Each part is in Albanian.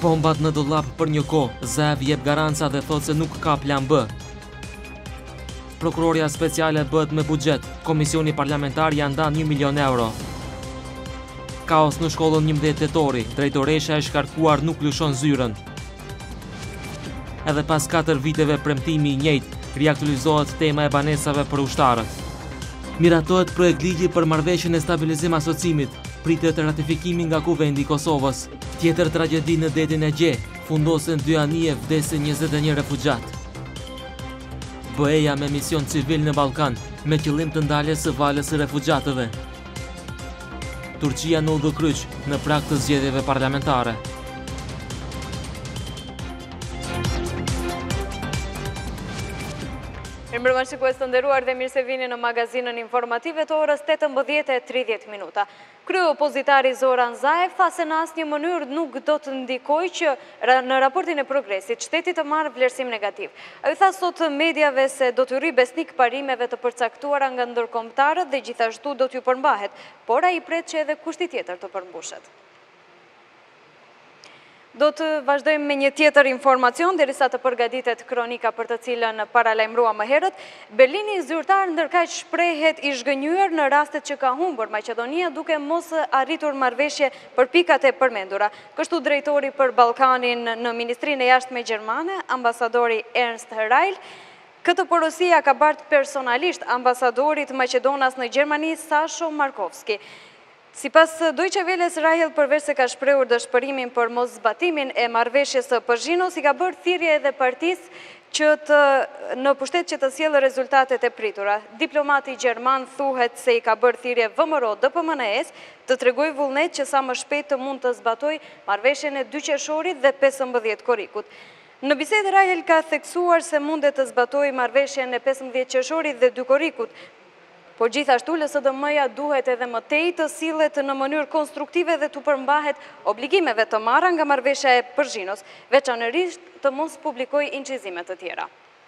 Kombat në dollap për një kohë, Zaev jep garanca dhe thot se nuk ka plan B. Prokuroria speciale bëhet me buxhet, komisioni parlamentar ja ndan 1 milion euro. Kaos në shkollën 11 tetori, drejtoresha e shkarkuar nuk lëshon zyrën. Edhe pas 4 viteve premtimi i njëjtë, riaktualizohet tema e banesave për ushtarët. Miratohet projekt ligji për marrëveshjen e stabilizim asocimit, pritet ratifikimi nga Kuvendi i Kosovës. Tjetër tragjedi në detin e Gje, fundosen 2 anije, vdesin 21 refugjat. BE-ja me mision civil në Ballkan, me qëllim të ndaljes së valës së refugjatëve. Turqia në udhëkryq në prag të zgjedhjeve parlamentare. Mirëmbrëma shikues të nderuar dhe mirë se vini në magazinën informative të orës 18:30. Krye opozitari Zoran Zaev tha se në asnjë mënyrë nuk do të ndikojë që në raportin e progresit shteti të marrë vlerësim negativ. Ai tha sot mediave se do të rri besnik parimeve të përcaktuara nga ndërkombëtarët dhe gjithashtu do t'ju përmbahet, por ai pret që edhe kushti tjetër të përmbushet. Do të vazhdojmë me një tjetër informacion, derisa të përgatitet kronika për të cilën paralajmërua më herët. Berlini zyrtar ndërkaq shprehet i zhgënjur në rastet që ka humbur Maqedonia duke mos arritur marrëveshje për pikat e përmendura. Kështu drejtori për Ballkanin në Ministrinë e Jashtme gjermane, ambasadori Ernst Reil, këtë porosia ka bartë personalisht ambasadorit Maqedonas në Gjermani, Sasho Markovski. Sipas Deutsche Welles, Reil përveç se ka shprehur dëshpërimin për mos zbatimin e marrëveshjes së Prishtinës, i ka bërë thirrje edhe partisë që në pushtet që të sjellë rezultatet e pritura. Diplomati gjerman thuhet se i ka bërë thirrje VMRO DPMNE-s të tregojë vullnet që sa më shpejt të mund të zbatojë marrëveshjen e 2 qershorit dhe 15 korrikut. Në bisedë Reil ka theksuar se mundet të zbatojë marrëveshjen e 15 qershorit dhe 2 korrikut. Por gjithashtu LSDM-ja duhet edhe më tej të sillet në mënyrë konstruktive dhe të përmbahet obligimeve të marra nga marrëveshja e Prishtinës, veçanërisht të mos publikojë incizime të tjera.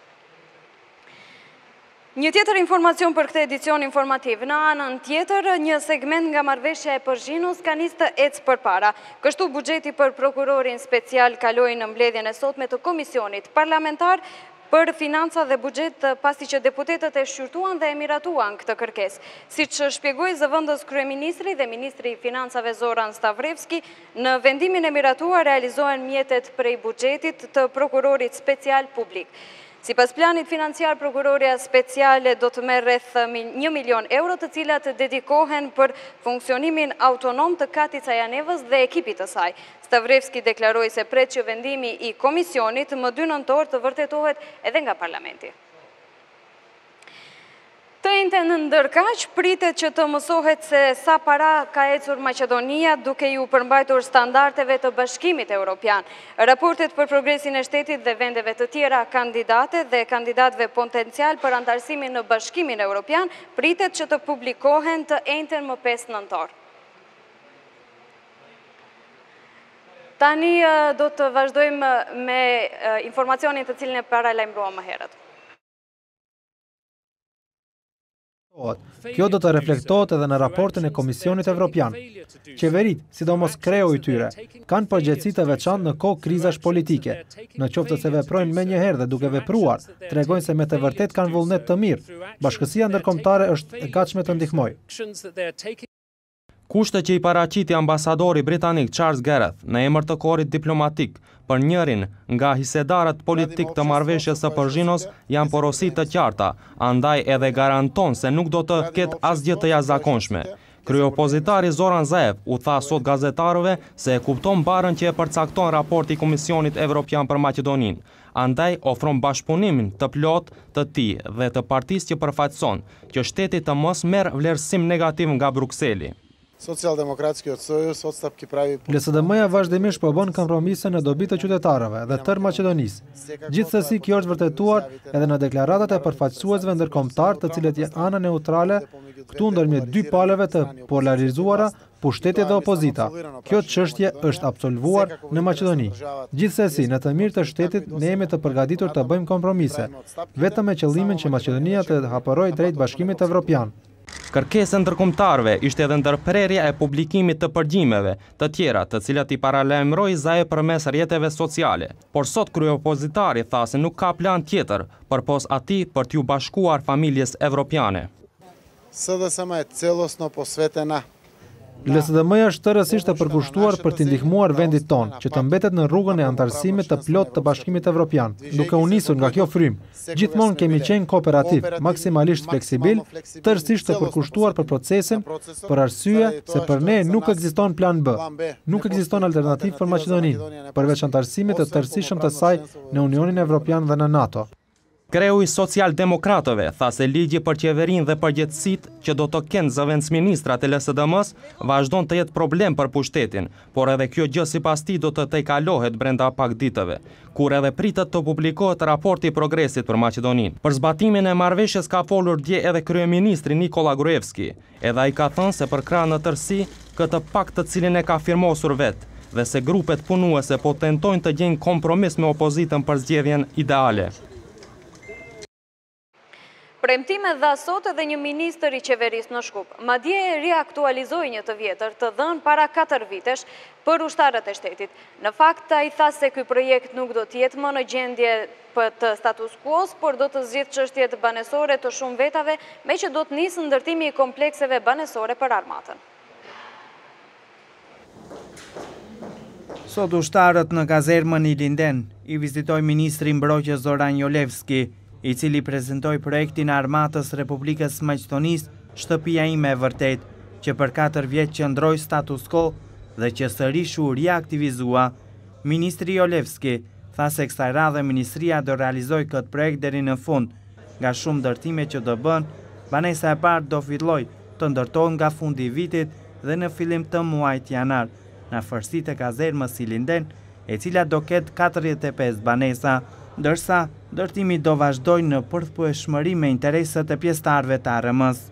Një tjetër informacion për këtë edicion informativ. Në anën tjetër, një segment nga marrëveshja e Prishtinës ka nisë të ecë përpara. Kështu buxheti për prokurorin special kaloi në mbledhjen e sotme të komisionit parlamentar për financa dhe buxhet, pasi që deputetët e shqyrtuan dhe e miratuan këtë kërkesë. Siç shpjegoi zëvendës kryeministri dhe ministri i financave Zoran Stavrevski, në vendimin e miratuar realizohen mjetet prej buxhetit të prokurorit special publik. Sipas planit financiar, prokuroria speciale do të merr rreth 1 milion euro, të cilat dedikohen për funksionimin autonom të Katit Cajanevës dhe ekipit të saj. Stavrevski deklaroi se pret që vendimi i komisionit më 2 nëntor të vërtetohet edhe nga parlamenti. Të njëjtën ndërkaq, pritet që të mësohet se sa para ka ecur Maqedonia duke ju përmbajtur standardeve të Bashkimit Evropian. Raportet për progresin e shtetit dhe vendeve të tjera kandidate dhe kandidatëve potencial për antarësimin në Bashkimin Evropian pritet që të publikohen të njëjtën më 5 nëntor. Tani do të vazhdojmë me informacionin të cilin e paralajmëruam më herët. Kjo do të reflektohet edhe në raportin e Komisionit Evropian. Qeverit, sidomos kreu i tyre, kanë përgjegjësi të veçantë në kohë krizash politike. Në qoftë se veprojnë menjëherë dhe duke vepruar, tregojnë se me të vërtet kanë vullnet të mirë. Bashkësia ndërkombëtare është e gatshme të ndihmojë. Kushtet që i paraqiti ambasadori britanik Charles Gareth në emër të korit diplomatik për njërin nga hisedarët politik të marrëveshjes së Prishtinës janë porosi të qarta, andaj edhe garanton se nuk do të ketë asgjë të jashtëzakonshme. Kryeopozitari Zoran Zaev u tha sot gazetarëve se e kupton barën që e përcakton raporti i Komisionit Evropian për Maqedoninë. Andaj ofron bashkëpunimin të plot të tij dhe të partisë që përfaqëson, që shteti të mos merr vlerësim negativ nga Brukseli. LSDM-ja vazhdimisht po bën kompromise në dobi të qytetarëve dhe tërë Maqedonisë. Gjithsesi kjo është vërtetuar edhe në deklaratat e përfaqësuesve ndërkombëtar, të cilët janë ana neutrale këtu ndërmjet 2 palëve të polarizuara, pushteti dhe opozita. Kjo çështje është absolvuar në Maqedoni. Gjithsesi, në të mirë të shtetit ne jemi të përgatitur të bëjmë kompromise, vetëm me qëllimin që Maqedonia të hapërojë drejt Bashkimit Evropian. Kërkesë ndërkombëtarëve ishte edhe ndërprerja e publikimit të përgjimeve të tjera, të cilat i paralajmëroi Zaev përmes rrjeteve sociale. Por sot kryeopozitari tha se nuk ka plan tjetër përpos atij për t'ju bashkuar familjes evropiane. SDSM je celosno posvetena. LSDM-ja është tërësisht e përkushtuar për t'i ndihmuar vendit tonë, që të mbetet në rrugën e antarësimit të plot të Bashkimit Evropian. Duke u nisur nga kjo frymë, gjithmonë kemi qenë kooperativ, maksimalisht fleksibil, tërësisht të përkushtuar për procesin, për arsye se për ne nuk ekziston plan B, nuk ekziston alternativë për Maqedoninë, përveç antarësimit të tërësishëm të saj në Unionin Evropian dhe në NATO. Kreu i social-demokratëve tha se ligji për qeverinë dhe përgjegjësitë që do të kenë zëvendësministrat e LSDM-s vazhdon të jetë problem për pushtetin, por edhe kjo gjë sipas tij do të tejkalohet brenda pak ditëve, kur edhe pritet të publikohet raporti i progresit për Maqedoninë. Për zbatimin e marrëveshjes ka folur dje edhe kryeministri Nikola Gruevski, edhe ai ka thënë se për krah në tërësi këtë pakt të cilin e ka firmosur vetë, dhe se grupet punuese po tentojnë të gjejnë kompromis me opozitën për zgjedhjen ideale. Premtime dha sot edhe një ministër i qeverisë në Shkup. Madje e riaktualizoi një të vjetër të dhënë para 4 vitesh për ushtarët e shtetit. Në fakt, ai tha se ky projekt nuk do të jetë më në gjendje të status quo-s, por do të zgjidhë çështjet banesore të shumë vetave, me që do të nisë ndërtimi i komplekseve banesore për armatën. Sot ushtarët në kazermën Ilinden i vizitoi ministri mbrojtjes Zoran Jolevski, i cili prezentoi projektin e Armatës Republikës Maqedonisë Shtëpia ime e vërtet, që për 4 vjet qëndroi status quo dhe që sërish u riaktivizua. Ministri Jolevski tha se kësaj radhe ministria do realizoj këtë projekt deri në fund. Nga shumë ndërtime që do bën, banesa e parë do filloj të ndërtohet nga fundi i vitit dhe në fillim të muajit janar, në afërsitë e kazermës Ilinden, e cila do ketë 45 banesa, ndërsa ndërtimi do vazhdojnë në përputhshmëri me interesat e pjesëtarëve të ARM-s.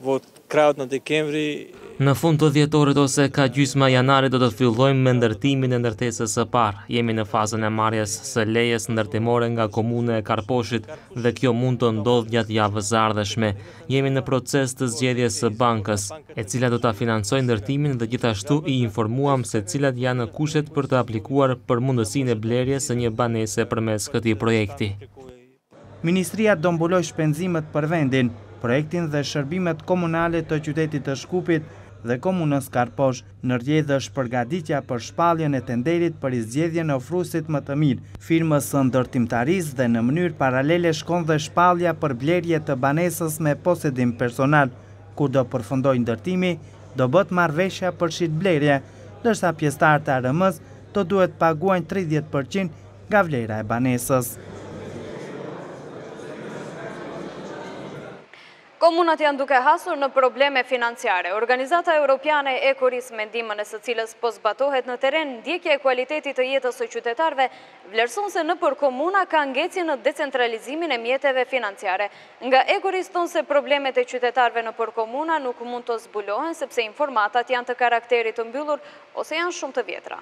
Në fund të dhjetorit ose ka gjysma janarit do të fillojmë me ndërtimin e ndërtesës së parë. Jemi në fazën e marrjes së lejes ndërtimore nga komuna e Karposhit dhe kjo mund të ndodhë gjatë javës së ardhshme. Jemi në proces të zgjedhjes së bankës, e cila do ta financojë ndërtimin dhe gjithashtu i informuam se cilat janë kushtet për të aplikuar për mundësinë e blerjes së një banese përmes këtij projekti. Ministria do mbulojë shpenzimet për vendin, projektin dhe shërbimet komunale të qytetit të Shkupit dhe komunës Karposh. Në rrjedhë është përgatitja për shpalljen e tenderit për zgjedhjen e ofruesit më të mirë, firmës së ndërtimtarisë, dhe në mënyrë paralele shkon dhe shpallja për blerje të banesës me posedim personal. Kur do përfundojë ndërtimi, do bëhet marrëveshja për shitblerje, ndërsa pjesëtarët e ARM-s do duhet paguajnë 30% nga vlera e banesës. Komunat janë duke hasur në probleme financiare. Organizata Europiane e Ekoris, me ndihmën e së cilës po zbatohet në teren ndjekja e kualitetit të jetës së qytetarëve, vlerëson se nëpër komuna ka ngecje në decentralizimin e mjeteve financiare. Nga Ekoris thonë se problemet e qytetarëve nëpër komuna nuk mund të zbulohen sepse informatat janë të karakterit të mbyllur ose janë shumë të vjetra.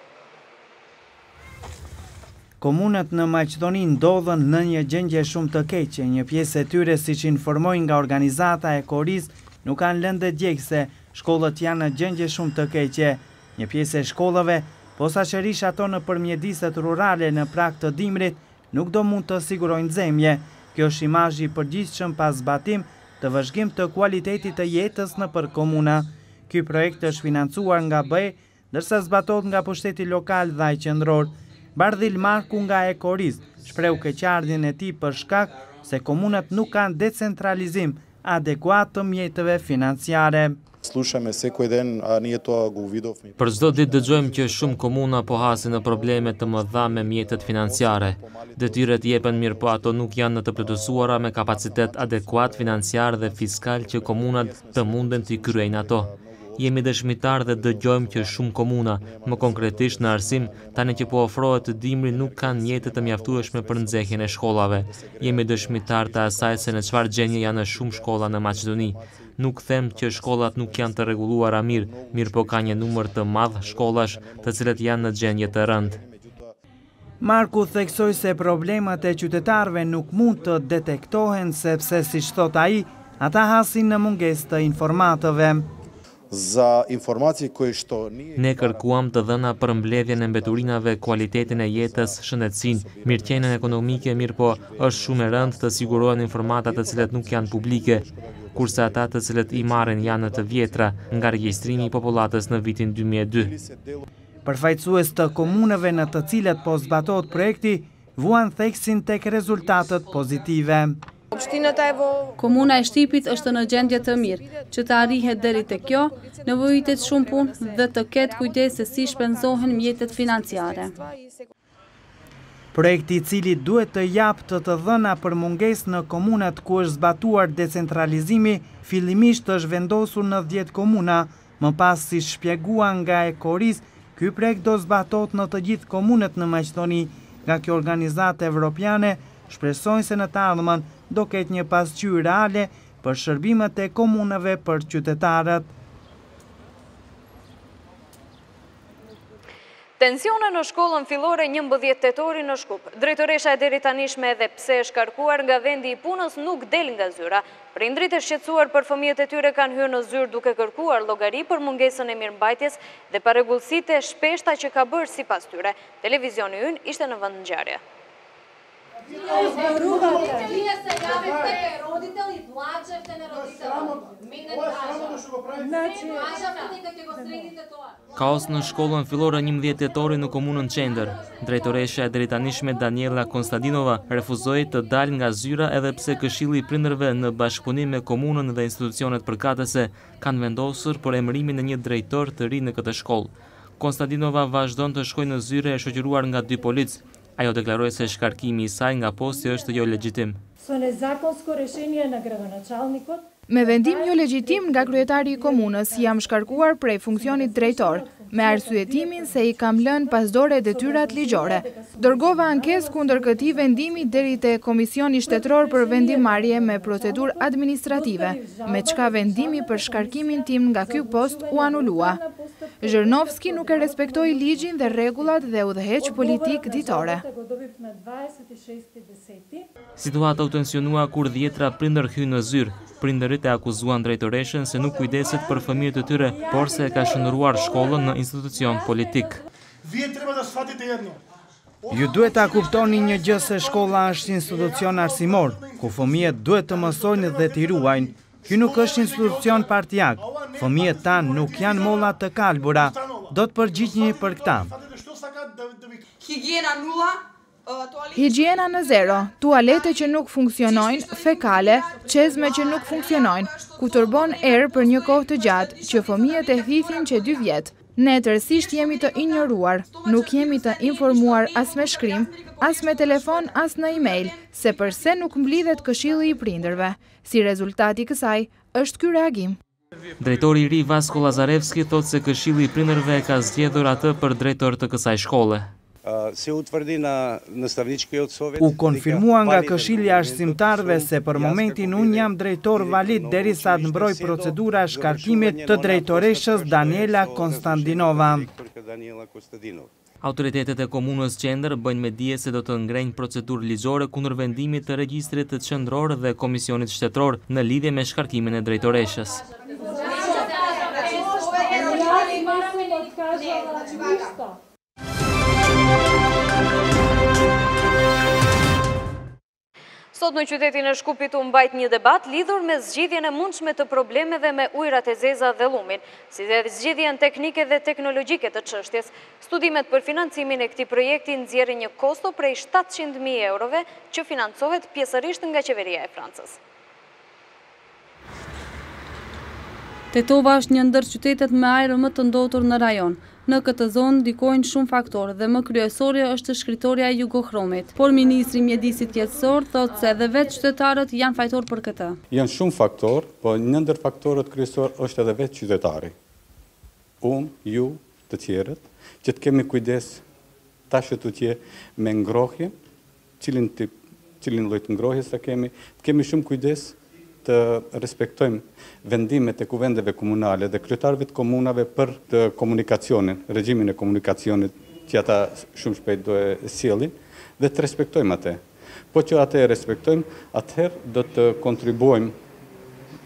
Komunat në Maqedoni ndodhen në një gjendje shumë të keqe. Një pjesë e tyre, siç informojnë nga organizata e Ekoris, nuk kanë lëndë djegëse, shkollët janë në gjendje shumë të keqe. Një pjesë e shkollave, posaçërisht ato në përmjediset rurale në prag të dimrit, nuk do mund të sigurojnë nxemje. Kjo është imazhi i përgjithshëm pas zbatim të vëzhgim të kualitetit të jetës nëpër komuna. Ky projekt është financuar nga BE, ndërsa zbatohet nga pushteti lokal dhe ai qendror. Bardhil Marku nga Ekoris shpreu keqardhjen e tij për shkak se komunat nuk kanë decentralizim adekuat të mjeteve financiare. Për çdo ditë dëgjojmë që shumë komuna po hasin në probleme të mëdha me mjetet financiare. Detyret jepen mirë, po ato nuk janë në të plotësuara me kapacitet adekuat financiar dhe fiskal që komunat të munden t'i kryejnë ato. Jemi dëshmitar dhe dëgjojmë që shumë komuna, më konkretisht në Arsim, tani që po ofrohet të dimri, nuk kanë mjete të mjaftueshme për nxehjen e shkollave. Jemi dëshmitar të asaj se në çfarë gjendje janë shumë shkolla në Maqedoni. Nuk them që shkollat nuk janë të rregulluara mirë po ka një numër të madh shkollash të cilat janë në gjendje të rëndë. Marku theksoi se problemat e qytetarëve nuk mund të detektohen sepse, siç thot ai, ata hasin në mungesë të informatëve. Za informacije koje što nije... Ne kërkuam të dhëna për mbledhjen e mbeturinave, kualitetin e jetës, shëndetësinë, mirëqenien ekonomike, mirë po është shumë e rëndë të sigurohen informata të cilat nuk janë publike, kurse ata të cilët i marrin janë të vjetra nga regjistrimi i popullatës në vitin 2002. Përfaqësues të komunave në të cilat po zbatohet projekti vuan theksin tek rezultatet pozitive. Komuna e Shtipit është në gjendje të mirë, që të arrihet deri te kjo, nevojitet shumë punë dhe të ketë kujdes se si shpenzohen mjetet financiare. Projekti i cili duhet të japë të dhëna për mungesë në komunat ku është zbatuar decentralizimi, fillimisht është vendosur në 10 komuna, më pas si shpjeguan nga Ekoris, ky projekt do zbatohet në të gjithë komunat në Maqedoni. Nga kjo organizatë evropiane shpresojnë se në të ardhmen do ketë një pasqyrë reale për shërbimet e komunave për qytetarët. Tensione në shkollën fillore 11 tetori në Shkup. Drejtoresha e deri tanishme edhe pse është kërkuar nga vendi i punës nuk del nga zyra. Prindrit e shqetësuar për fëmijët e tyre kanë hyrë në zyrë duke kërkuar llogari për mungesën e mirëmbajtjes dhe parregullsitë e shpeshta që ka bërë sipas tyre. Televizioni ynë ishte në vend ngjarje. Kaos në shkollën fillore 11 tetori në komunën Qendër. Drejtoresha e drejtanishme Daniela Konstadinova refuzoi të dalë nga zyra edhe pse Këshilli i Prindërve në bashkëpunim me komunën dhe institucionet përkatëse kanë vendosur për emërimin e një drejtor të ri në këtë shkollë. Konstadinova vazhdon të shkojë në zyre e shoqëruar nga 2 policë. Ajo deklaroi se shkarkimi i saj nga posti është jo legjitim. Me vendim jo legjitim nga kryetari i komunës, jam shkarkuar prej funksionit drejtor, me arsyetimin se i kam lënë pasdore detyrat ligjore. Dërgova ankesë kundër këtij vendimi deri te Komisioni Shtetëror për Vendimmarrje me procedurë administrative, me çka vendimi për shkarkimin tim nga ky post u anulua. Zhërnovski nuk e respektoi ligjin dhe rregullat dhe udhëheq politik ditore. Situata u tensionua kur 10 prindër hynë në zyrë. Prindërit e akuzuan drejtoreshën se nuk kujdeset për fëmijët e tyre, por se ka shëndruar shkollën në institucion politik. Ju duhet ta kuptoni një gjë se shkolla është institucion arsimor, ku fëmijët duhet të mësojnë dhe t'i ruajnë. Ky nuk është institucion partijak. Fëmijët tanë nuk janë molla të kalbura. Do të përgjigjeni për këta. Higjiena në zero, tualete që nuk funksionojnë, fekale, çezme që nuk funksionojnë, ku turbon erë për një kohë të gjatë, që fëmijët e thithin që 2 vjet. Ne tërësisht jemi të injoruar, nuk jemi të informuar as me shkrim, as me telefon, as në email, se përse nuk mblidhet Këshilli i Prindërve. Si rezultati kësaj, është ky reagim. Drejtori i ri Vasko Lazarevski thotë se Këshilli i Prindërve ka zgjedhur atë për drejtor të kësaj shkolle. U konfirmua nga Këshilli i Arsimtarëve se për momentin unë jam drejtor valid derisa të mbroj procedura e shkarkimit të drejtoreshës Daniela Konstadinova. Autoritetet e komunës Qendër bëjnë me dije se do të ngrenjë procedurë ligjore kundër vendimit të regjistrit të qendror dhe komisionit shtetëror në lidhje me shkarkimin e drejtoreshës. Sot në qytetin e Shkupit u mbajt një debat lidhur me zgjidhjen e mundshme të problemeve me ujërat e zeza dhe lumin, si dhe zgjidhjen teknike dhe teknologjike të çështjes. Studimet për financimin e këtij projekti nxjerrin një kosto prej 700.000 eurove që financohet pjesërisht nga qeveria e Francës. Tetova është një ndër qytetet me ajër më të ndotur në rajon. Në këtë zonë ndikojnë shumë faktorë dhe më kryesori është shkritoria e jugokhromit. Por ministri i mjedisit qetësor thotë se edhe vetë qytetarët janë fajtor për këtë. Janë shumë faktorë, po një ndër faktorët kryesor është edhe vetë qytetari. Unë, ju, të tjerët, që të kemi kujdes tash tutje me ngrohje, cilin lloj të ngrohjes sa kemi, të kemi shumë kujdes të respektojmë vendimet e kuvendeve komunale dhe kryetarëve të komunave për të komunikacionin, regjimin e komunikacionit që ata shumë shpejt do e sjellin dhe të respektojmë atë. Po që atë e respektojmë, atëherë do të kontribuojmë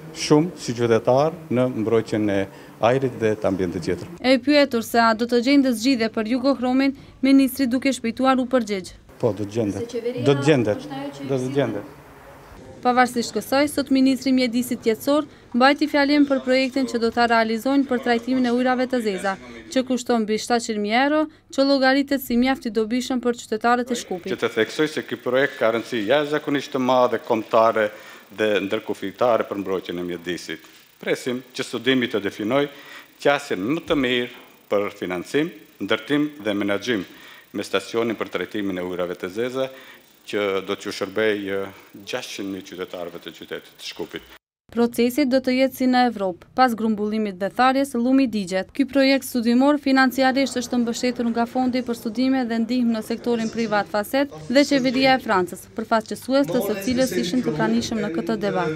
shumë si qytetar në mbrojtjen e ajrit dhe të ambientit tjetër. E pyetur se a do të gjendë zgjidhje për Jugochromin, ministri duke shpejtuar u përgjigj. Po, do të gjendet. Pavarësisht kësaj, sot ministri i mjedisit jetësor mbajti fjalim për projektin që do ta realizojnë për trajtimin e ujrave të zeza, që kushton mbi 700.000 euro, që llogaritet si mjaft i dobishëm për qytetarët e Shkupit. Që të theksoj se ky projekt ka rëndësi jashtëzakonisht të madhe kombëtare dhe ndërkufitare për mbrojtjen e mjedisit. Presim që studimi të definoj qasjen më të mirë për financim, ndërtim dhe menaxhim me stacionin për trajtimin e ujrave të zeza, që do t'ju shërbej 600.000 qytetarëve të qytetit të Shkupit. Procesi do të jetë si në Evropë, pas grumbullimit dhe tharjes llumi digjet. Ky projekt studimor financiarisht është mbështetur nga Fondi për Studime dhe Ndihmë në sektorin privat FASET dhe Qeveria e Francës, përfaqësues të së cilës ishin të pranishëm në këtë debat.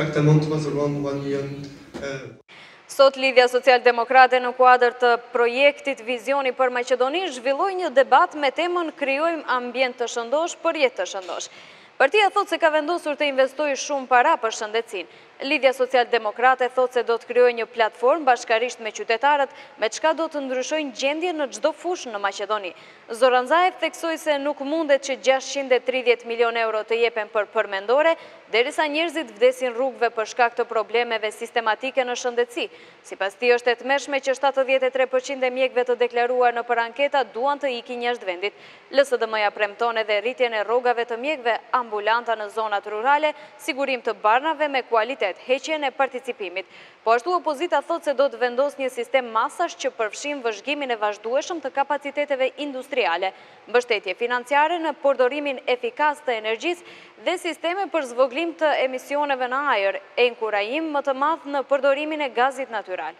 Sot Lidhja Social-Demokrate në kuadër të projektit Vizioni për Maqedoni zhvilloi një debat me temën Krijojmë ambient të shëndosh për jetë të shëndosh. Partia thot se ka vendosur të investojë shumë para për shëndetësinë. Lidhja Social-Demokrate thot se do të krijojë një platformë bashkarisht me qytetarët, me çka do të ndryshojnë gjendjen në çdo fushë në Maqedoni. Zoran Zaev theksoi se nuk mundet që 630 milion euro të jepen për përmendore, derisa njerëzit vdesin rrugëve për shkak të problemeve sistematike në shëndetësi. Sipas tij është e tmerrshme që 73% e mjekëve të deklaruar në për anketa duan të ikin jashtë vendit. LSDM-ja premton edhe rritjen e rrogave të mjekëve ambulanta në zonat rurale, sigurim të barnave me kualitet, heqjen e participimit. Po ashtu opozita thot se do të vendos një sistem masash që përfshin vëzhgimin e vazhdueshëm të kapaciteteve industriale, mbështetje financiare në përdorimin efikas të energjisë dhe sisteme për zvoglim të emisioneve në ajër, e inkurajim më të madh në përdorimin e gazit natyral.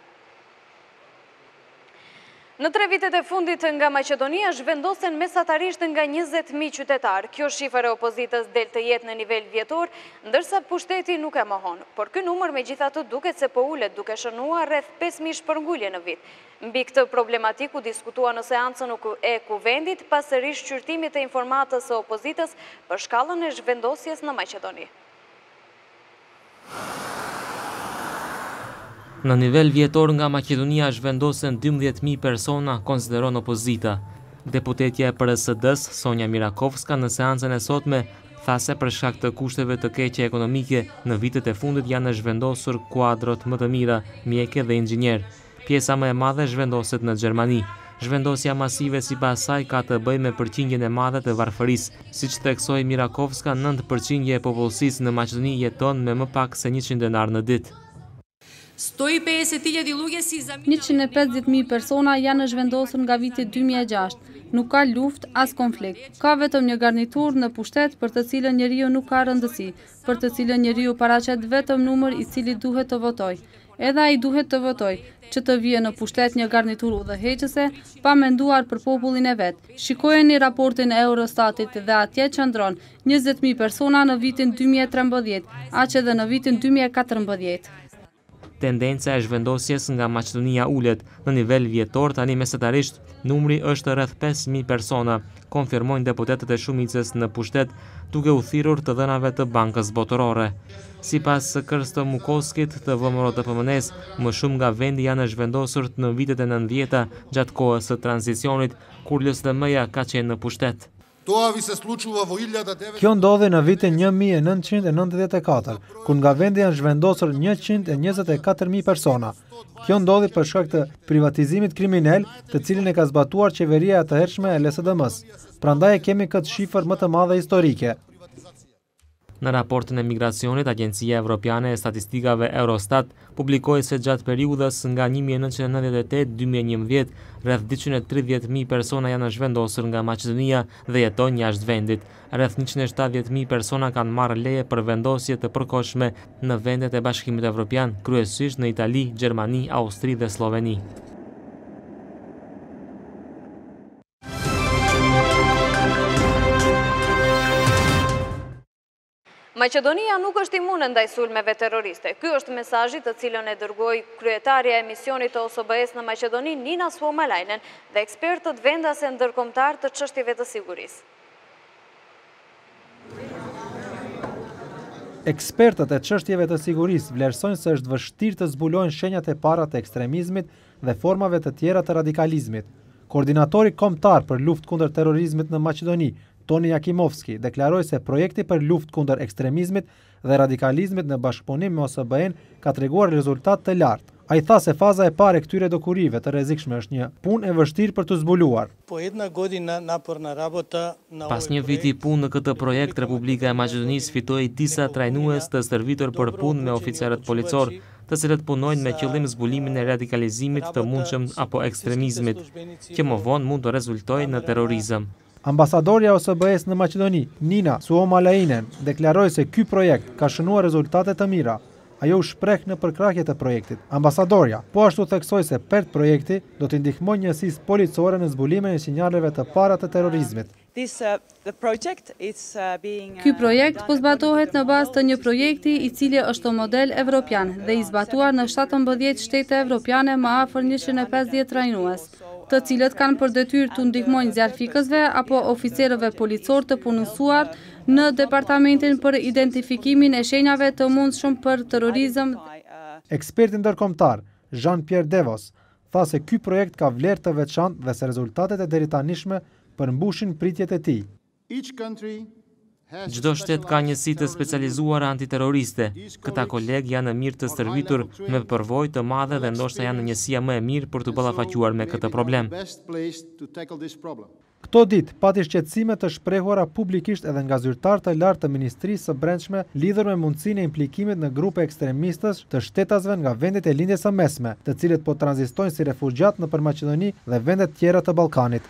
Në 3 vitet e fundit nga Maqedonia zhvendosen mesatarisht nga 20.000 qytetar. Kjo shifër e opozitës del të jetë në nivel vjetor, ndërsa pushteti nuk e mohon. Por ky numër megjithatë duket se po ulet, duke shënuar rreth 5.000 shpërngulje në vit. Mbi këtë problematik u diskutua në seancën e kuvendit pas rishqyrtimit të informatës së opozitës për shkallën e zhvendosjes në Maqedoni. Në nivel vjetor nga Maqedonia zhvendosen 12.000 persona, konsideron opozita. Deputetja e PSD-s, Sonja Mirakovska, në seancën e sotme, tha se për shkak të kushteve të keqe ekonomike, në vitet e fundit janë zhvendosur kuadrot më të mira, mjekë dhe inxhinier. Pjesa më e madhe zhvendoset në Gjermani. Zhvendosja masive sipas saj ka të bëjë me përqindjen e madhe të varfërisë. Siç theksoi Mirakovska, 9% e popullsisë në Maqedoni jeton me më pak se 100 denar në ditë. 150.000 persona janë zhvendosur nga viti 2006. Nuk ka luftë as konflikt. Ka vetëm një garnitur në pushtet për të cilën njeriu nuk ka rëndësi, për të cilën njeriu paraqet vetëm numër i cili duhet të votojë. Edhe ai duhet të votojë, që të vijë në pushtet një garnitur udhëheqëse, pa menduar për popullin e vet. Shikojeni raportin e Eurostatit dhe atje qëndron 20.000 persona në vitin 2013, aq edhe në vitin 2014. Tendenca e zhvendosjes nga Maqedonia ulet. Në nivel vjetor, tani mesatarisht, numri është rreth 5.000 persona, konfirmojnë deputetët e shumicës në pushtet, duke u thirrur të dhënave të Bankës Botërore. Sipas Kërsto Mukoskit të VMRO-DPMN-s, më shumë nga vendi janë zhvendosur në vitet e 90-ta, gjatë kohës së tranzicionit, kur LSDM-ja ka qenë në pushtet. Kjo ndodhi në vitin 1994, kur nga vendi janë zhvendosur 124.000 persona. Kjo ndodhi për shkak të privatizimit kriminal, të cilin e ka zbatuar qeveria e të hershme e LSDM-s. Prandaj e kemi këtë shifër më të madhe historike. Në raportin e migracionit, Agjencia Evropiane e Statistikave Eurostat publikoi se gjatë periudhës nga 1998-2011, rreth 230.000 persona janë zhvendosur nga Maqedonia dhe jetojnë jashtë vendit. Rreth 170.000 persona kanë marrë leje për vendosje të përkohshme në vendet e Bashkimit Evropian, kryesisht në Itali, Gjermani, Austri dhe Sloveni. Maqedonia nuk është imune ndaj sulmeve terroriste. Ky është mesazhi të cilën e dërgoi kryetaria e misionit të OSBE-s në Maqedoni, Nina Suomalainen, dhe ekspertët vendase ndërkombëtar të çështjeve të sigurisë. Ekspertët e çështjeve të sigurisë vlerësojnë se është vështirë të zbulojnë shenjat e para të ekstremizmit dhe formave të tjera të radikalizmit. Koordinatori kombëtar për luftë kundër terrorizmit në Maqedoni, Toni Jakimovski, deklaroi se projekti për luftë kundër ekstremizmit dhe radikalizmit në bashkëpunim me OSBE-n ka treguar rezultat të lartë. Ai tha se faza e parë e këtyre dokurive të rrezikshme është një punë e vështirë për të zbuluar. Pas një viti punë në këtë projekt, Republika e Maqedonisë fitoi disa trajnues të stërvitur për punë me oficerët policor, të cilët punojnë me qëllim zbulimin e radikalizimit të mundshëm apo ekstremizmit, që më vonë mund të rezultojë në terrorizëm. Ambasadorja OSBE-s në Maqedoni, Nina Suomalainen, deklaroi se ky projekt ka shënuar rezultate të mira. Ajo u shpreh në përkrahje të projektit. Ambasadorja po ashtu theksoi se PERT projekti do të ndihmojë njësisë policore në zbulimin e sinjaleve të para të terrorizmit. Ky projekt po zbatohet në bazë të një projekti i cili është model evropian dhe i zbatuar në 17 shtete evropiane me afër 150 trajnues, të cilët kanë për detyrë të ndihmojnë zjarfikësve apo oficerëve policor të punësuar në departamentin për identifikimin e shenjave të mundshëm për terrorizëm. Eksperti ndërkombëtar Jean-Pierre Devos tha se ky projekt ka vlerë të veçantë dhe se rezultatet e deritanishme përmbushin pritjet e tij. Çdo shtet ka njësi të specializuara antiterroriste. Këta kolegë janë mirë të stërvitur me përvojë të madhe dhe ndoshta janë njësia më e mirë për të ballafaquar me këtë problem. Këto ditë pati shqetësime të shprehuara publikisht edhe nga zyrtar të lartë të Ministrisë së Brendshme lidhur me mundësinë e implikimit në grupe ekstremistësh të shtetasve nga vendet e lindjes së mesme, të cilët po tranzistojnë si refugjat nëpër Maqedoni dhe vendet tjera të Ballkanit.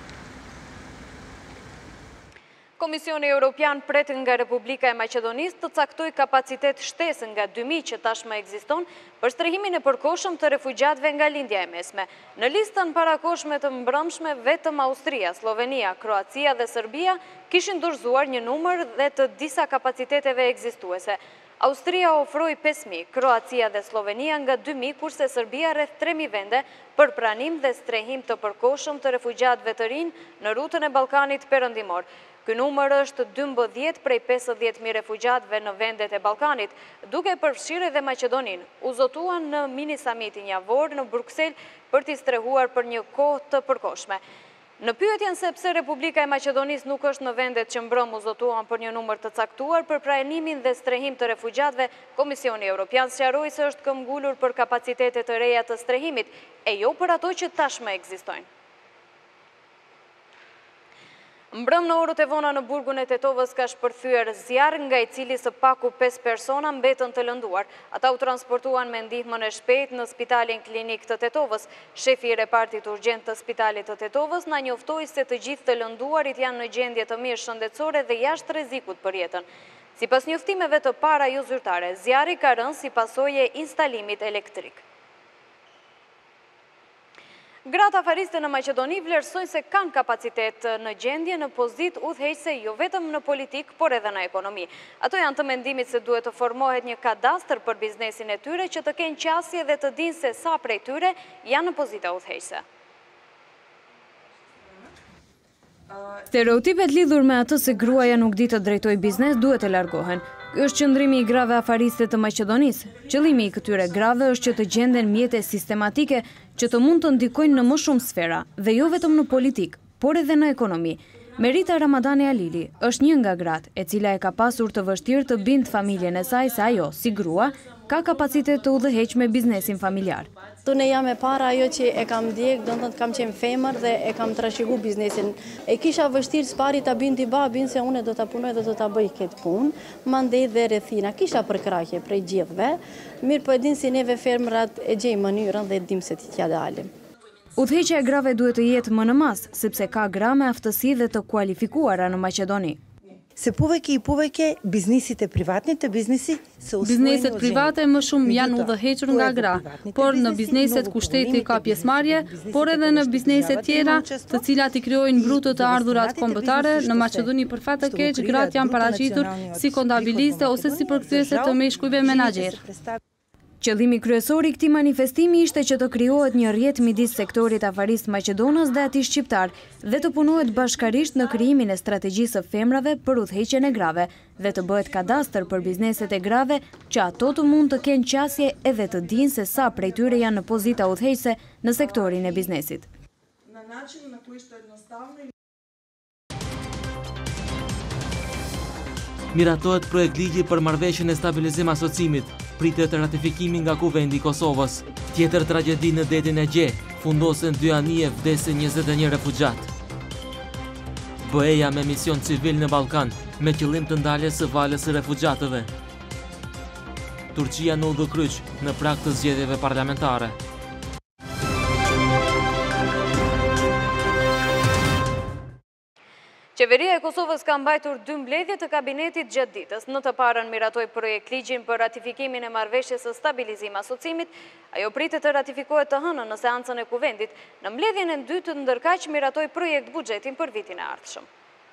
Komisioni Europian pret nga Republika e Maqedonisë të caktoj kapacitet shtesë nga 2000 që tashmë ekziston për strehimin e përkohshëm të refugjatëve nga lindja e mesme. Në listën parakohshme të mbrëmshme, vetëm Austria, Slovenia, Kroacia dhe Serbia kishin dorëzuar një numër dhe të disa kapaciteteve ekzistuese. Austria ofroi 5.000, Kroacia dhe Slovenia nga 2.000, kurse Serbia rreth 3.000 vende për pranim dhe strehim të përkohshëm të refugjatëve të rinj në rrugën e Ballkanit Perëndimor. Ky numër është 12 prej 50.000 refugjatëve në vendet e Ballkanit, duke përfshirë edhe Maqedoninë. U zotuan në mini samitin javor në Bruksel për t'i strehuar për një kohë të përkohshme. Në pyetjen se pse Republika e Maqedonisë nuk është në vendet që mbrëm u zotuan për një numër të caktuar për pranimin dhe strehim të refugjatëve, Komisioni Evropian sqaroi se është këmbgulur për kapacitete të reja të strehimit, e jo për ato që tashmë ekzistojnë. Mbrëm në orët e vona në burgun e Tetovës ka shpërthyer zjarr nga i cili së paku 5 persona mbetën të lënduar. Ata u transportuan me ndihmën e shpejtë në spitalin klinik të Tetovës. Shefi i repartit urgjent të spitalit të Tetovës na njoftoi se të gjithë të lënduarit janë në gjendje të mirë shëndetësore dhe jashtë rrezikut për jetën. Sipas njoftimeve të para jo zyrtare, zjarri ka rënë si pasojë e instalimit elektrik. Gratë afariste në Maqedoni vlerësojnë se kanë kapacitet në gjendje në pozitë udhëheqëse jo vetëm në politik, por edhe në ekonomi. Ato janë të mendimit se duhet të formohet një kadastër për biznesin e tyre që të kenë qasje dhe të dinë se sa prej tyre janë në pozita udhëheqëse. Stereotipet lidhur me atë se gruaja nuk di të drejtojë biznes duhet të largohen. Ky është qëndrimi i grave afariste të Maqedonisë. Qëllimi i këtyre grave është që të gjenden mjete sistematike që të mund të ndikojnë në më shumë sfera, dhe jo vetëm në politik, por edhe në ekonomi. Merita Ramadani Alili është një nga gratë e cila e ka pasur të vështirë të bindë familjen e saj se ajo, si grua, ka kapacitet të udhëheq me biznesin familjar. Unë jam e para ajo që e kam djeg, do të kam qenë femër dhe e kam trashëguar biznesin. E kisha vështirë s'pari ta bindi babin se unë do ta punoj dhe do ta bëj këtë punë, mandej dhe rrethina kisha përkrahje prej gjithëve. Mirë po e din si neve fermërat e gjejmë mënyrën dhe dim se t'ja dalim. Udhëheqja e grave duhet të jetë më në mas, sepse ka gra me aftësi dhe të kualifikuara në Maqedoni. Se poveke biznisit e privatnit të biznisi se bizneset private më shumë janë udhëhequr nga gra, por në bizneset ku shteti ka pjesëmarrje, por edhe në bizneset tjera, të cilat i krijojnë bruto të ardhurat kombëtare, në Maqedoni për fat të keq gratë janë paraqitur si kontabiliste ose si përkthyese të meshkujve menaxher. Qëllimi kryesor i këtij manifestimi ishte që të krijohet një rrjet midis sektorit afarisë maqedonas dhe atij shqiptar dhe të punohet bashkarisht në krijimin e strategjisë së femrave për udhëheqjen e grave dhe të bëhet kadastër për bizneset e grave që ato të mund të kenë qasje edhe të dinë se sa prej tyre janë në pozita udhëheqëse në sektorin e biznesit. Miratohet projekt ligji për marrëveshjen e stabilizim asocimit, pritet ratifikimin nga Kuvendi i Kosovës. Tjetër tragjedi në detin e Gje, fundosen 2 anije, vdesin 21 refugjat. BE-ja me mision civil në Ballkan, me qëllim të ndaljes së valës së refugjatëve. Turqia në udhëkryq në prag të zgjedhjeve parlamentare. Qeveria e Kosovës ka mbajtur 2 mbledhje të kabinetit gjatë ditës. Në të parën miratoi projekt ligjin për ratifikimin e marrëveshjes së stabilizim asocimit. Ajo pritet të ratifikohet të hënën në seancën e Kuvendit. Në mbledhjen e dytë ndërkaq miratoi projekt buxhetin për vitin e ardhshëm.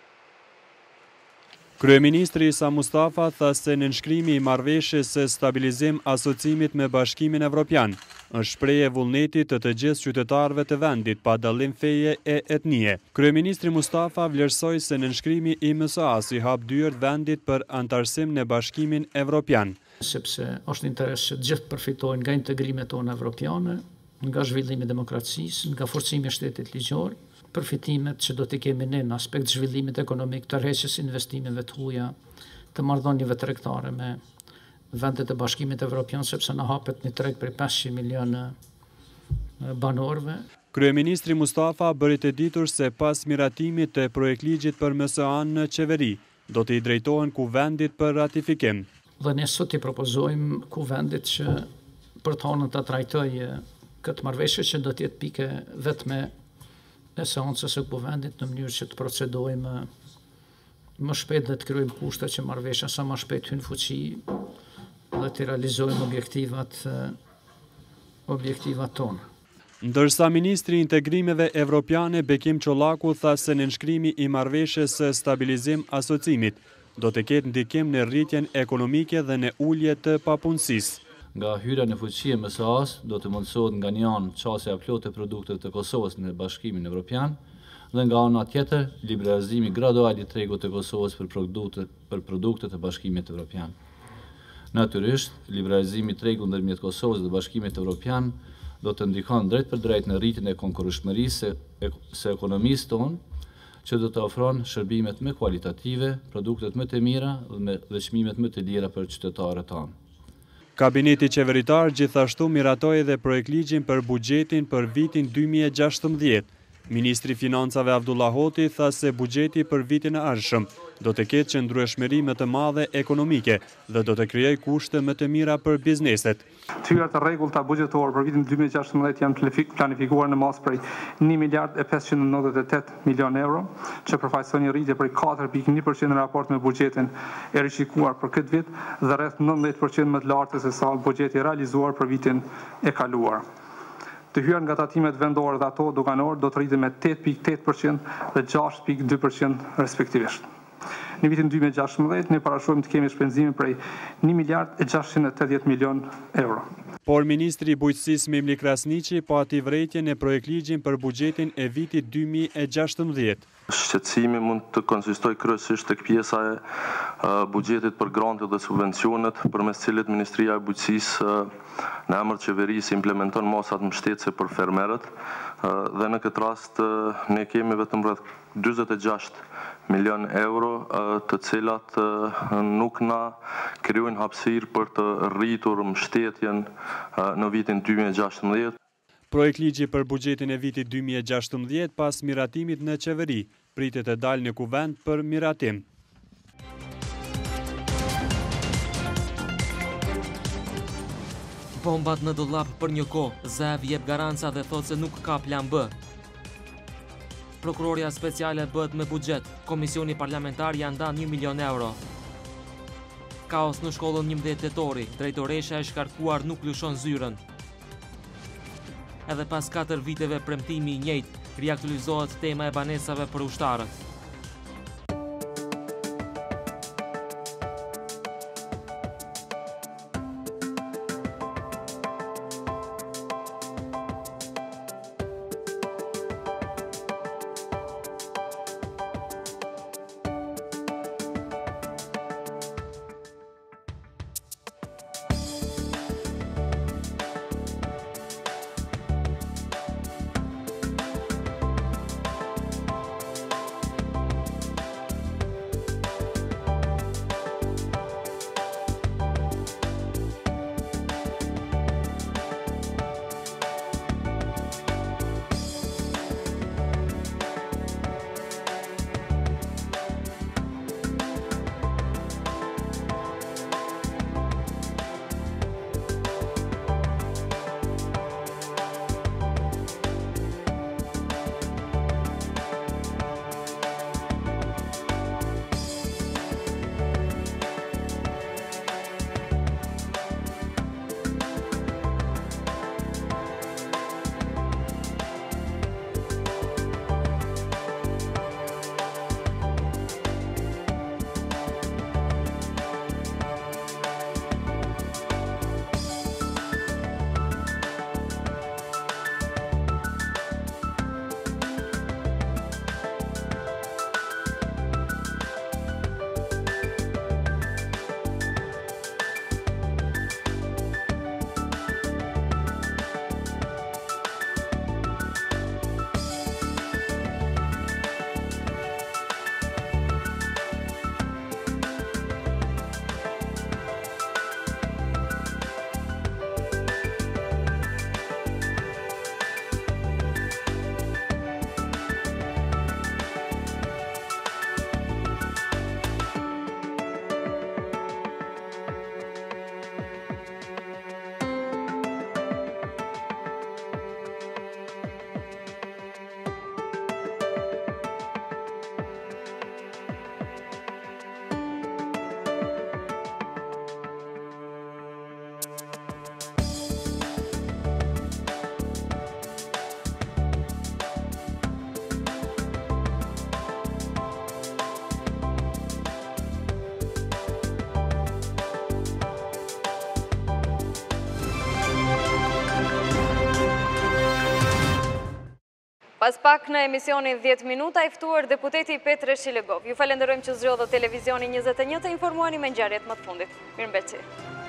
Kryeministri Isa Mustafa tha se nënshkrimi i marrëveshjes së stabilizim asocimit me Bashkimin Evropian është shprehje e vullnetit të gjithë qytetarëve të vendit pa dallim feje e etnie. Kryeministri Mustafa vlerësoi se nënshkrimi i MSA-s i hap dyert vendit për antarësim në Bashkimin Evropian. Sepse është interes që gjithë përfitojnë nga integrimet tona evropiane, nga zhvillimi i demokracisë, nga forcimi i shtetit ligjor, përfitimet që do të kemi ne në aspekt zhvillimit ekonomik, tërheqjes investimeve të huaja, të marrëdhënieve tregtare me vendet e Bashkimit Evropian, sepse na hapet një treg për 500 milionë banorëve. Kryeministri Mustafa bëri të ditur se pas miratimit të projektligjit për MSA-n në qeveri, do të i drejtohen Kuvendit për ratifikim. Dhe ne sot i propozojmë Kuvendit që për të hënën të trajtojë këtë marrëveshje që do të jetë pike vetme e seancës së Kuvendit në mënyrë që të procedojmë më shpejt dhe të kryejmë kushtet që marrëveshja sa më shpejt hynë fuqi dhe të realizojmë objektivat tonë. Ndërsa Ministri i Integrimeve Evropiane Bekim Çollaku tha se nënshkrimi i marrëveshjes së stabilizim asocimit do të ketë ndikim në rritjen ekonomike dhe në ulje të papunësisë. Nga hyrja në fuqi e MSA-s do të mundësohet nga një anë qasja plotë e produkteve të Kosovës në Bashkimin Evropian dhe nga ana tjetër liberalizimi gradual i tregut të Kosovës për produktet e Bashkimit Evropian. Natyrisht, liberalizimi i tregut ndërmjet Kosovës dhe Bashkimit Evropian do të ndikon drejt për drejt në rritjen e konkurrueshmërisë së ekonomisë tonë, që do të ofron shërbimet më kualitative, produktet më të mira dhe çmimet më të lira për qytetarët tanë. Kabineti qeveritar gjithashtu miratoi edhe projektligjin për buxhetin për vitin 2016. Ministri Financave Abdullah Hoti tha se buxheti për vitin e ardhshëm do të ketë qëndrueshmëri më të madhe ekonomike dhe do të krijojë kushte më të mira për bizneset. Tyrat e rregullta buxhetore për vitin 2016 janë planifikuar në masë prej 1 miliard e 598 milion euro, që përfaqëson një rritje prej 4.1% në raport me buxhetin e rishikuar për këtë vit dhe rreth 19% më të lartë se sa buxheti realizuar për vitin e kaluar. Të hyrat nga tatimet vendore dhe ato doganore do të rriten me 8.8% dhe 6.2% respektivisht. Në vitin 2016 ne parashojmë të kemi shpenzime prej 1 miliard e 680 milion euro. Por Ministri i Bujqësisë Mimli Krasniqi pati vërejtjen e projektligjin për buxhetin e vitit 2016. Shqetësimi mund të konsistoj kryesisht tek pjesa e buxhetit për grantet dhe subvencionet, përmes cilit Ministria e Bujqësisë në emër të qeverisë implementon masat mbështetëse për fermerët dhe në këtë rast ne kemi vetëm rreth 46 milion euro të cilat nuk na krijojnë hapësirë për të rritur mbështetjen në vitin 2016. Projektligji për buxhetin e vitit 2016 pas miratimit në qeveri pritet të dalë në Kuvend për miratim. Bombat në dollap për një kohë, Zev jep garanca dhe thot se nuk ka plan B. Prokuroria speciale bëhet me buxhet, komisioni parlamentar ja ndan 1 milion euro. Kaos në shkollën 11 tetori, drejtoresha e shkarkuar nuk lëshon zyrën. Edhe pas 4 viteve premtimi i njëjtë, riaktualizohet tema e banesave për ushtarët. Pas pak në emisionin 10 minuta, i ftuar deputeti Petre Shilegov. Ju falenderojmë që zgjodhët televizioni 21 të informuani me ngjarjet më të fundit. Mirëmbëjtje.